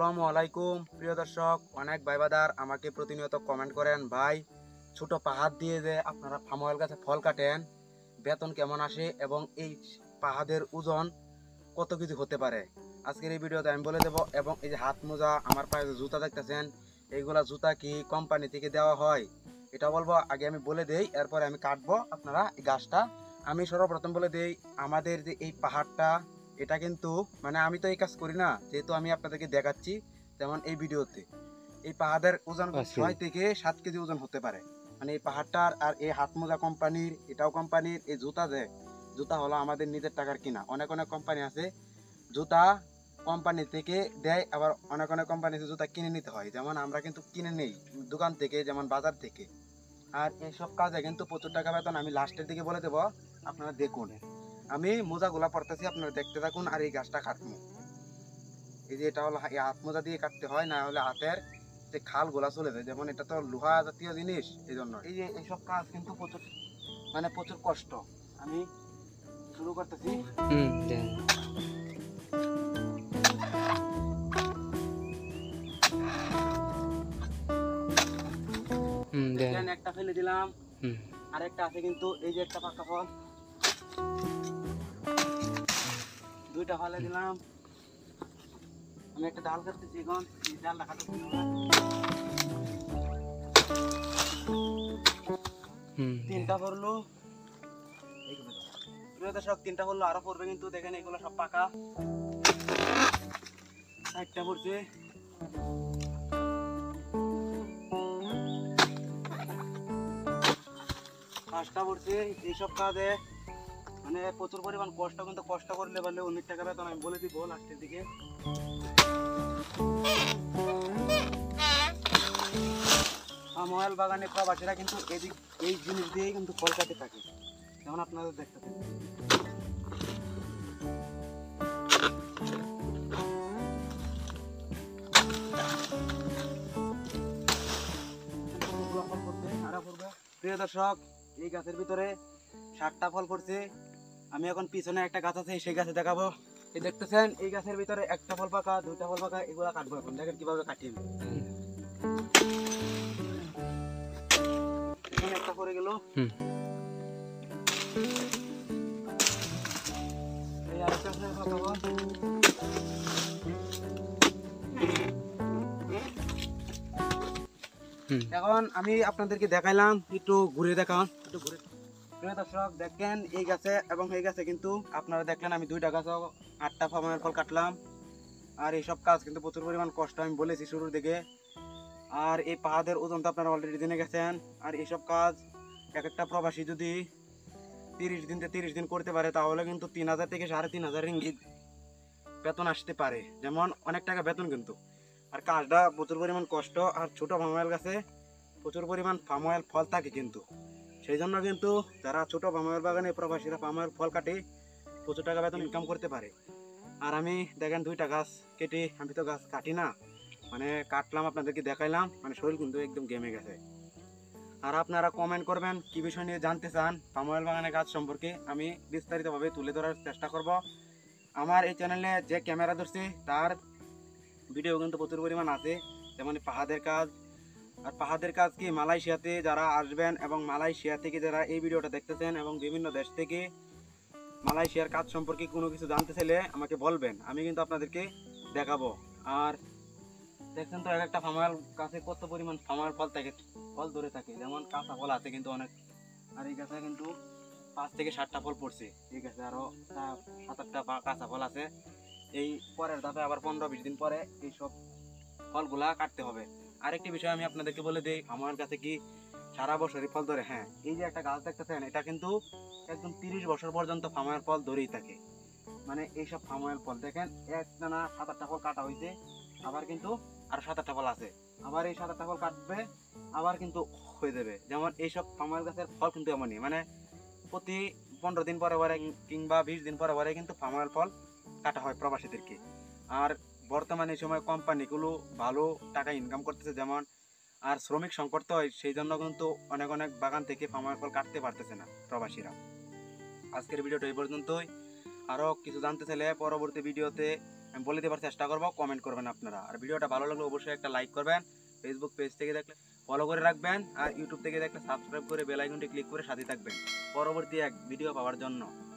আসসালামু আলাইকুম প্রিয় দর্শক, অনেক ভাইবাদার আমাকে প্রতিনিয়ত কমেন্ট করেন, ভাই ছোট পাহাড় দিয়ে যে আপনারা পাম অয়েল গাছে ফল কাটেন বেতন কেমন আসে এবং এই পাহাড়ের ওজন কত কিছু হতে পারে। আজকের এই ভিডিওতে আমি বলে দেব। এবং এই যে হাত মোজা, আমার পায়ে যে জুতা দেখতেছেন, এইগুলা জুতা কি কোম্পানি থেকে দেওয়া হয় এটা বলবো। আগে আমি বলে দেই, এরপরে আমি কাটবো আপনারা এই গাছটা। আমি সর্বপ্রথম বলে দেই, আমাদের যে এই পাহাড়টা এটা কিন্তু মানে আমি তো এই কাজ করি না, যেহেতু আমি আপনাদেরকে দেখাচ্ছি। যেমন এই ভিডিওতে এই পাহাড়ের ওজন 6 থেকে 7 কেজি ওজন হতে পারে। মানে এই পাহাড়টার আর এই হাত মোজা কোম্পানির, এটাও কোম্পানির। এই জুতা যে জুতা হলো আমাদের নিজের টাকার কিনা। অনেক অনেক কোম্পানি আছে জুতা কোম্পানি থেকে দেয়, আবার অনেক অনেক কোম্পানি আছে জুতা কিনে নিতে হয়। যেমন আমরা কিন্তু কিনে নেই দোকান থেকে, যেমন বাজার থেকে। আর এইসব কাজে কিন্তু প্রচুর টাকা বেতন। আমি লাস্টের দিকে বলে দেবো, আপনারা দেখুন। আমি মোজাগুলা পরতেছি, আপনারা দেখতে থাকুন। আর এই গাছটা কাটবো, এই যে এটা হলো হাত মোজা দিয়ে কাটতে হয়, না হলে হাতের যে খাল গোলা চলে যায়। যেমন এটা তো লোহা জাতীয় জিনিস, এই জন্য এই যে এইসব কাজ কিন্তু প্রচুর মানে প্রচুর কষ্ট। আমি শুরু করতেছি। একটা ফেলে দিলাম, আর একটা আছে কিন্তু এই যে একটা পাকা ফল, দুইটা ফেলে দিলাম। আমি একটা ডাল কাটতেছি, এখন এই ডালটা কাটতেছি। তিনটা পড়লো, দর্শক তিনটা পড়লো, আরো পড়বে কিন্তু। দেখেন এগুলো সব পাকা। একটা পড়ছে, পাঁচটা পড়ছে। এইসব কাজে মানে প্রচুর পরিমাণ কষ্ট, কিন্তু কষ্ট করলে পারলে 19 টাকা বেতন আমি বলে দিব লাস্টের দিকে। পাম বাগানে প্রবাসীরা কিন্তু এই জিনিস দিয়েই কিন্তু ফল কাটে থাকে, যেমন আপনাদের দেখতে থাকেন। প্রিয় দর্শক, এই গাছের ভিতরে 7টা ফল পড়ছে। আমি এখন পিছনে একটা গাছ আছে, সেই গাছে দেখাবো। এই দেখতেছেন, এই গাছের ভিতরে একটা ফল পাকা, দুইটা ফল পাকা। এগুলা কাটবো এখন, দেখেন কিভাবে কাটি। একটা পড়ে গেল, এই আরেকটা পাকা ফল। এখন আমি আপনাদেরকে দেখাইলাম, একটু ঘুরে দেখান, একটু ঘুরে। প্রিয় দর্শক দেখেন, এই গাছে এবং এই গাছে কিন্তু আপনারা দেখলেন আমি 2টা গাছ 8টা পামের ফল কাটলাম। আর এইসব কাজ কিন্তু প্রচুর পরিমাণ কষ্ট, আমি বলেছি শুরুর দিকে। আর এই পাহাড়ের ওজন তো আপনারা অলরেডি জেনে গেছেন। আর এইসব কাজ এক একটা প্রবাসী যদি 30 দিন করতে পারে, তাহলে কিন্তু 3000 থেকে 3500 রিঙ্গিত বেতন আসতে পারে। যেমন অনেক টাকা বেতন কিন্তু। আর কাজটা প্রচুর পরিমাণ কষ্ট। আর ছোট পাম অয়েল গাছে প্রচুর পরিমাণ পাম অয়েল ফল থাকে কিন্তু। সেই জন্য কিন্তু যারা ছোট পাম অয়েল বাগানে প্রবাসীরা পাম অয়েল ফল কাটে প্রচুর টাকা বেতন ইনকাম করতে পারে। আর আমি দেখেন 2টা গাছ কেটে, আমি তো গাছ কাটি না, মানে কাটলাম, আপনাদেরকে দেখাইলাম। মানে শরীর কিন্তু একদম গেমে গেছে। আর আপনারা কমেন্ট করবেন কি বিষয় নিয়ে জানতে চান পাম অয়েল বাগানের কাজ সম্পর্কে, আমি বিস্তারিতভাবে তুলে ধরার চেষ্টা করব। আমার এই চ্যানেলে যে ক্যামেরা ধরছে তার ভিডিও কিন্তু প্রচুর পরিমাণ আছে, যেমন পাহাড়ের কাজ। আর পাহাড়ের কাজ কি মালয়েশিয়াতে যারা আসবেন এবং মালয়েশিয়া থেকে যারা এই ভিডিওটা দেখতেছেন এবং বিভিন্ন দেশ থেকে মালয়েশিয়ার কাজ সম্পর্কে কোনো কিছু জানতে চাইলে আমাকে বলবেন, আমি কিন্তু আপনাদেরকে দেখাবো। আর দেখছেন তো এক একটা পাম অয়েল গাছে কত পরিমাণ পাম অয়েল ফল থাকে, ফল ধরে থাকে। যেমন কাঁচা ফল আছে কিন্তু অনেক। আর এই গাছে কিন্তু 5 থেকে 7টা ফল পড়ছে। এই গাছে আরো 7-8টা কাঁচা ফল আছে। এই পরের ধাপে আবার 15-20 দিন পরে এইসব ফলগুলা কাটতে হবে। আরেকটি বিষয় আমি আপনাদেরকে বলে দিই, আমার কাছে কি সারা বছরই ফল ধরে? হ্যাঁ, এই যে একটা গাছ দেখতেছেন, এটা কিন্তু একদম 30 বছর পর্যন্ত পাম অয়েল ফল ধরেই থাকে। মানে এইসব পাম অয়েল ফল দেখেন, একটানা 7-8টা ফল কাটা হয়েছে, আবার কিন্তু আরো 7-8টা ফল আছে। আবার এই 7-8টা ফল কাটবে, আবার কিন্তু হয়ে যাবে। যেমন এইসব পাম অয়েল গাছের ফল কিন্তু এমনই, মানে প্রতি 15 দিন পরে পরে কিংবা 20 দিন পরে পরে কিন্তু পাম অয়েল ফল কাটা হয় প্রবাসীদেরকে। আর বর্তমানে এই সময় কোম্পানিগুলো ভালো টাকা ইনকাম করতেছে, যেমন আর শ্রমিক সংকট তো হয়, সেই জন্য কিন্তু অনেক অনেক বাগান থেকে পাম অয়েল ফল কাটতে পারতেছে না প্রবাসীরা। আজকের ভিডিওটা এই পর্যন্তই। আরও কিছু জানতে চাইলে পরবর্তী ভিডিওতে আমি বলে দেওয়ার চেষ্টা করবো, কমেন্ট করবেন আপনারা। আর ভিডিওটা ভালো লাগলে অবশ্যই একটা লাইক করবেন, ফেসবুক পেজ থেকে দেখলে ফলো করে রাখবেন, আর ইউটিউব থেকে দেখলে সাবস্ক্রাইব করে বেল আইকনটি ক্লিক করে সাথে থাকবেন পরবর্তী এক ভিডিও পাওয়ার জন্য।